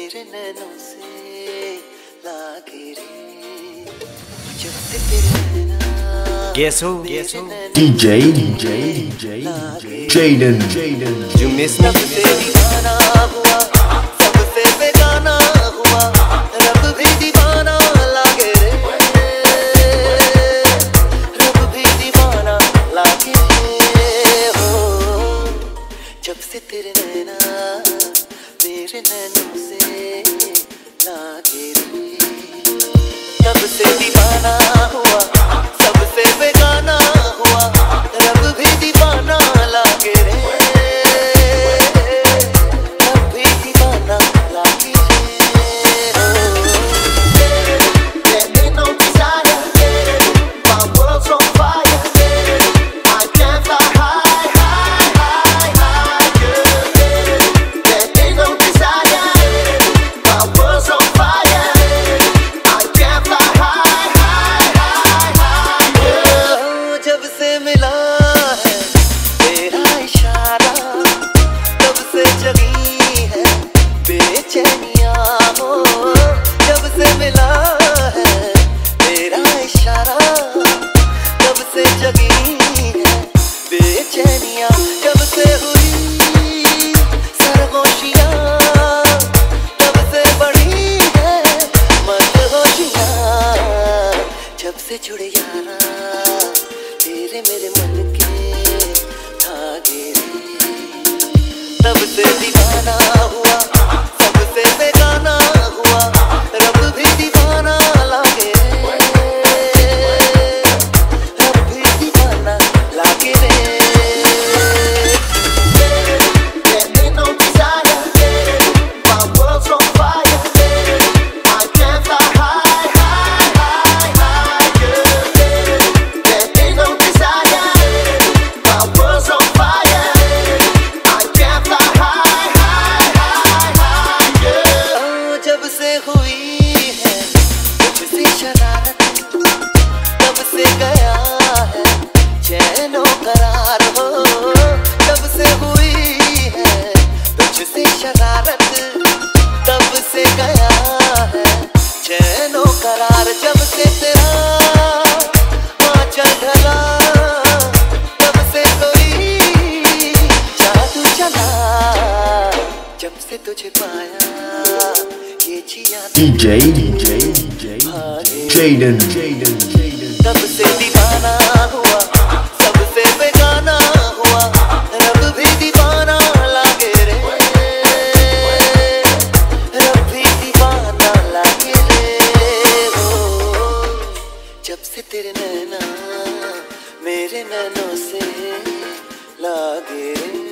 मेरे नैनों से लागे रे जब से तेरे नैना Guess who? DJ Jaden. You miss me? सबसे दीवाना हुआ, सबसे बेगाना हुआ, रब भी दीवाना लागे रे, रब भी दीवाना लागे हो। जब से तेरे नैना मेरे नैनों से लागे रे, तब से दीवाना हुआ, सबसे बेगाना हुआ, रब भी दीवाना लागे रे, रब भी दीवाना लागे रे। There's no desire, my world's on fire, I can't fly high, high, high, higher. There's no desire, my world's on fire, I can't fly high, high, high, higher. जब से मिला है तेरा इशारा, तब से जगी है बेचैनियां हो। जब से मिला है तेरा इशारा, तब से जगी है बेचैनियां। जब से हुई सरगोशियां, तब से बढ़ी है मदहोशियां। जब से जुड़े यारा तेरे मेरे मन के धागे रे, तब से दीवाना हुआ, सबसे बेगाना हुआ, रब भी दीवाना लागे रे, रब भी दीवाना लागे रे। There's no desire, my world's on fire, I can't fly high, high, high, higher. There's no desire, my world's on fire, I can't fly high, high, high, higher. जब से हुई है तुझसे शरारत, तब से गया है चैनो करार हो। जब से हुई है तुझसे शरारत, तब से गया है चैनो करार। जब से तेरा आंचल ढला, तब से कोई जादू चला। जब से तुझे पाया ये जिया DJ Jaden. तब से दीवाना हुआ, सबसे बेगाना हुआ, रब भी दीवाना लागे रे, रब भी दीवाना लागे रे हो। जब से तेरे नैना मेरे नैनों से लागे रे।